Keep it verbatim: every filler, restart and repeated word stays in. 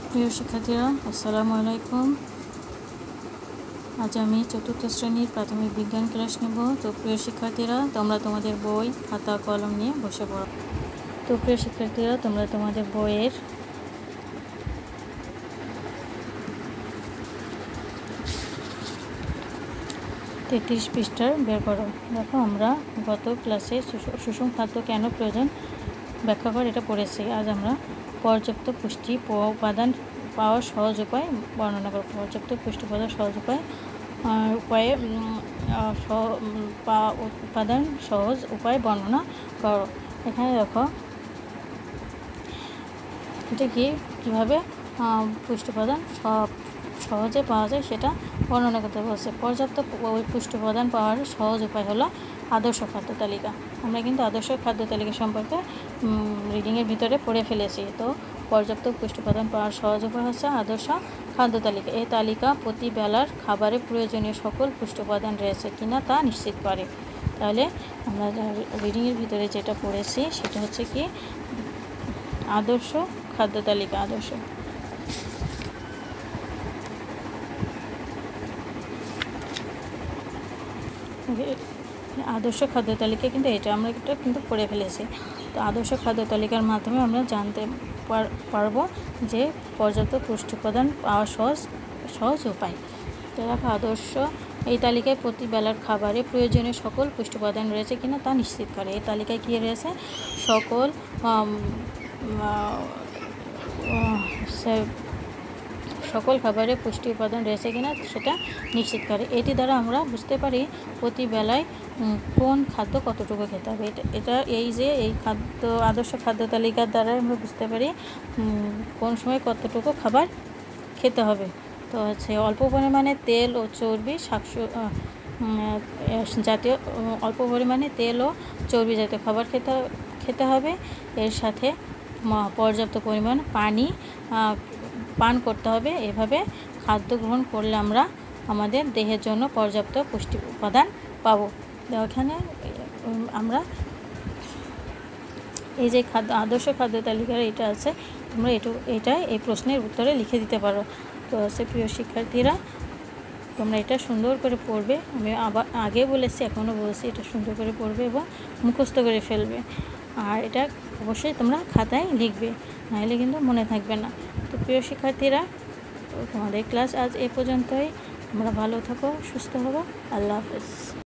প্রিয় শিক্ষার্থীরা, আসসালামু আলাইকুম। আজ আমি চতুর্থ শ্রেণীর প্রাথমিক বিজ্ঞান ক্লাস নেব। তো প্রিয় শিক্ষার্থীরা, তোমরা তোমাদের বই, খাতা, কলম নিয়ে বসে পড়ো। তো প্রিয় শিক্ষার্থীরা, তোমরা তোমাদের বইয়ের তেত্রিশ পৃষ্ঠার বের করো। দেখো, আমরা গত ক্লাসে সুষম খাদ্য কেন প্রয়োজন ব্যাখ্যা করে এটা পড়েছি। আজ আমরা পর্যাপ্ত পুষ্টি উপাদান পাওয়ার সহজ উপায় বর্ণনা করব। পর্যাপ্ত পুষ্টি উপাদান সহজ উপায় উপায়ে উপাদান সহজ উপায় বর্ণনা করো। এখানে দেখো, এটা কি কীভাবে পুষ্টি উপাদান সব সহজে পাওয়া যায় সেটা বর্ণনা করতে বলছে। পর্যাপ্ত পুষ্টি উপাদান পাওয়ার সহজ উপায় হলো আদর্শ খাদ্য তালিকা। আমরা কিন্তু আদর্শ খাদ্য তালিকা সম্পর্কে রিডিংয়ের ভিতরে পড়ে ফেলেছি। তো পর্যাপ্ত পুষ্টি উপাদান পাওয়ার সহজ উপায় হচ্ছে আদর্শ খাদ্য তালিকা। এই তালিকা প্রতি বেলার খাবারে প্রয়োজনীয় সকল পুষ্টি উপাদান রয়েছে কিনা তা নিশ্চিত করে। তাহলে আমরা রিডিংয়ের ভিতরে যেটা পড়েছি সেটা হচ্ছে কি আদর্শ খাদ্য তালিকা। আদর্শ আদর্শ খাদ্য তালিকা কিন্তু এটা আমরা এটা কিন্তু পড়ে ফেলেছি। তো আদর্শ খাদ্য তালিকার মাধ্যমে আমরা জানতে পারবো যে পর্যাপ্ত পুষ্টি উপাদান পাওয়া সহজ সহজ উপায়। তো দেখো, আদর্শ এই তালিকায় প্রতি বেলার খাবারে প্রয়োজনীয় সকল পুষ্টি উপাদান রয়েছে কিনা তা নিশ্চিত করে। এই তালিকায় কী রয়েছে? সকল সকল খাবারে পুষ্টি উপাদান রয়েছে কিনা সেটা নিশ্চিত করে। এটি দ্বারা আমরা বুঝতে পারি প্রতি বেলায় কোন খাদ্য কতটুকু খেতে হবে। এটা এটা এই যে এই খাদ্য আদর্শ খাদ্য তালিকার দ্বারা আমরা বুঝতে পারি কোন সময় কতটুকু খাবার খেতে হবে। তো হচ্ছে অল্প পরিমাণে তেল ও চর্বি শাক জাতীয় অল্প পরিমাণে তেল ও চর্বি জাতীয় খাবার খেতে খেতে হবে। এর সাথে পর্যাপ্ত পরিমাণ পানি পান করতে হবে। এভাবে খাদ্য গ্রহণ করলে আমরা আমাদের দেহের জন্য পর্যাপ্ত পুষ্টি উপাদান পাবো। এখানে আমরা এই যে খাদ্য আদর্শ খাদ্য তালিকার এটা আছে, তোমরা এটু এটা এই প্রশ্নের উত্তরে লিখে দিতে পারো। তো আছে প্রিয় শিক্ষার্থীরা, তোমরা এটা সুন্দর করে পড়বে। আমি আবার আগে বলেছি, এখনও বলছি, এটা সুন্দর করে পড়বে এবং মুখস্থ করে ফেলবে। আর এটা অবশ্যই তোমরা খাতায় লিখবে, নাহলে কিন্তু মনে থাকবে না। তো প্রিয় শিক্ষার্থীরা, তোমাদের ক্লাস আজ এ পর্যন্তই। তোমরা ভালো থাকো, সুস্থ হবো। আল্লাহ হাফেজ।